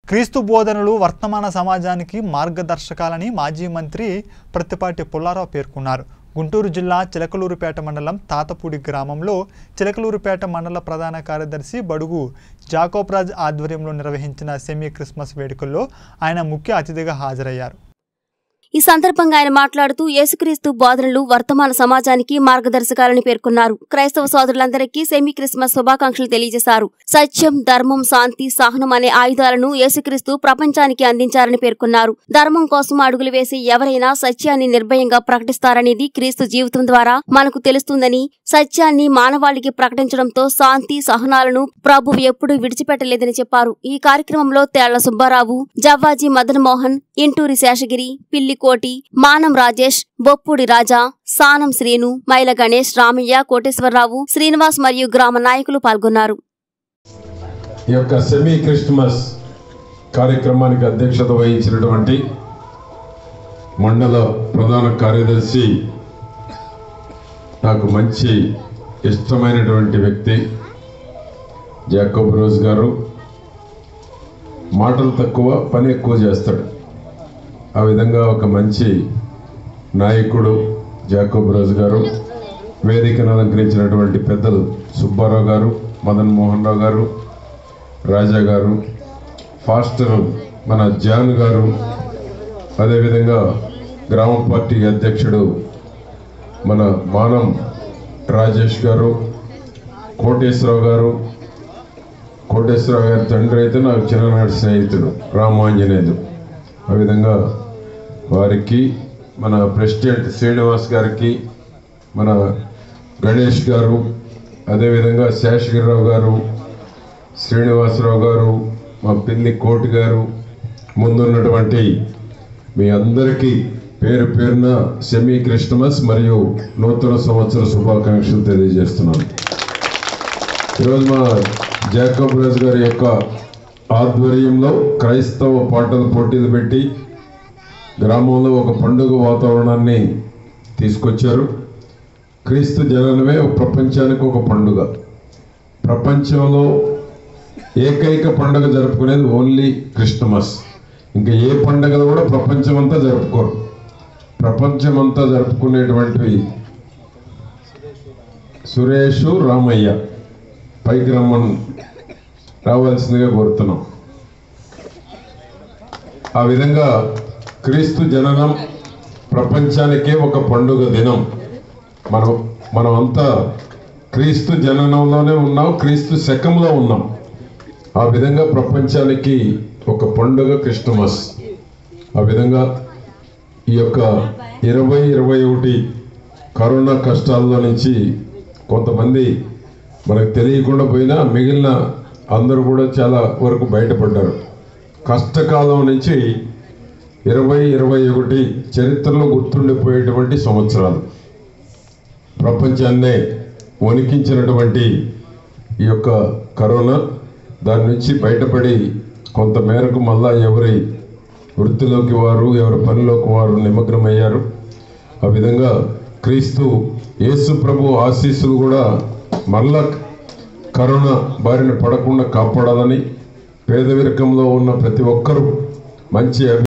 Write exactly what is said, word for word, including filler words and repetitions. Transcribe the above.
క్రీస్తు బోధనలు వర్తమాన సమాజానికి మార్గదర్శకాలని మాజీ మంత్రి ప్రత్తిపాటి పుల్లారావు పేర్కొన్నారు. గుంటూరు జిల్లా చిలకలూరుపేట మండలం తాతపూడి గ్రామంలో చిలకలూరుపేట మండల ప్రధాన కార్యదర్శి బడుగు జాకోబ్రాజ్ ఆధ్వర్యంలో నిర్వహించిన సెమీ క్రిస్మస్ వేడుకల్లో ఆయన ముఖ్య అతిథిగా హాజరయ్యారు. ఈ సందర్భంగా ఆయన మాట్లాడుతూ యేసుక్రీస్తు బోధనలు వర్తమాన సమాజానికి మార్గదర్శకాలని పేర్కొన్నారు. క్రైస్తవ సోదరులందరికీ సెమీ క్రిస్మస్ శుభాకాంక్షలు తెలియజేశారు. సత్యం, ధర్మం, శాంతి, సహనం అనే ఆయుధాలను యేసుక్రీస్తు ప్రపంచానికి అందించారని పేర్కొన్నారు. ధర్మం కోసం అడుగులు వేసి ఎవరైనా సత్యాన్ని నిర్భయంగా ప్రకటిస్తారనేది క్రీస్తు జీవితం ద్వారా మనకు తెలుస్తుందని, సత్యాన్ని మానవాళికి ప్రకటించడంతో శాంతి, సహనాలను ప్రభువు ఎప్పుడూ విడిచిపెట్టలేదని చెప్పారు. ఈ కార్యక్రమంలో తేళ్ల సుబ్బారావు, జవ్వాజీ మదన్ మోహన్, ఇంటూరి శేషగిరి, పిల్లి కోటి, మానం రాజేష్, బొప్పూడి రాజా, సానం శ్రీను, మైల గణేష్, రామయ్య, కోటేశ్వరరావు, శ్రీనివాస్ మరియు గ్రామ నాయకులు పాల్గొన్నారు. ఈ యొక్క సెమీ క్రిస్మస్ కార్యక్రమానికి అధ్యక్షత వహించినటువంటి మండల ప్రధాన కార్యదర్శి, నాకు మంచి ఇష్టమైనటువంటి వ్యక్తి జాకోబ్రాజ్ గారు. మాటలు తక్కువ, పని ఎక్కువ చేస్తాడు. ఆ విధంగా ఒక మంచి నాయకుడు జాకోబ్రాజ్ గారు. వేదికను అలంకరించినటువంటి పెద్దలు సుబ్బారావు గారు, మదన్ మోహన్ రావు గారు, రాజా గారు, ఫాస్టర్ మన జాన్ గారు, అదేవిధంగా గ్రామ పార్టీ అధ్యక్షుడు మన మానం రాజేష్ గారు, కోటేశ్వరరావు గారు. కోటేశ్వరరావు గారి తండ్రి అయితే నాకు చిన్ననాటి స్నేహితుడు రామాంజనేయులు. ఆ విధంగా వారికి, మన ప్రెసిడెంట్ శ్రీనివాస్ గారికి, మన గణేష్ గారు, అదేవిధంగా శేషగిరిరావు గారు, శ్రీనివాసరావు గారు, మా పిల్లి కోటి గారు, ముందున్నటువంటి మీ అందరికీ పేరు పేరున సెమీ క్రిస్మస్ మరియు నూతన సంవత్సర శుభాకాంక్షలు తెలియజేస్తున్నాను. ఈరోజు మా జాకోబ్రాజ్ గారి యొక్క ఆధ్వర్యంలో క్రైస్తవ పాటల పోటీలు పెట్టి గ్రామంలో ఒక పండుగ వాతావరణాన్ని తీసుకొచ్చారు. క్రీస్తు జననమే ప్రపంచానికి ఒక పండుగ. ప్రపంచంలో ఏకైక పండుగ జరుపుకునేది ఓన్లీ క్రిస్మస్. ఇంకా ఏ పండుగలు కూడా ప్రపంచమంతా జరుపుకోరు. ప్రపంచమంతా జరుపుకునేటువంటి సురేష్, రామయ్య పైకి రమ్మని రావాల్సిందిగా కోరుతున్నాం. ఆ విధంగా క్రీస్తు జననం ప్రపంచానికే ఒక పండుగ దినం. మనం మనమంతా క్రీస్తు జననంలోనే ఉన్నాం, క్రీస్తు శకంలో ఉన్నాం. ఆ విధంగా ప్రపంచానికి ఒక పండుగ క్రిస్మస్. ఆ విధంగా ఈ యొక్క ఇరవై ఇరవై ఒకటి కరోనా కష్టాల్లో నుంచి కొంతమంది మనకు తెలియకుండా పోయినా మిగిలిన అందరూ కూడా చాలా వరకు బయటపడ్డారు. కష్టకాలం నుంచి ఇరవై ఇరవై ఒకటి చరిత్రలో గుర్తుండిపోయేటువంటి సంవత్సరాలు. ప్రపంచాన్నే వణికించినటువంటి ఈ యొక్క కరోనా, దాని నుంచి బయటపడి కొంత మేరకు మళ్ళా ఎవరి వృత్తిలోకి వారు, ఎవరి పనిలోకి వారు నిమగ్నమయ్యారు. ఆ విధంగా క్రీస్తు యేసు ప్రభు ఆశీస్సులు కూడా మళ్ళా కరోనా బారిన పడకుండా కాపాడాలని, పేదరికంలో ఉన్న ప్రతి ఒక్కరూ మంచి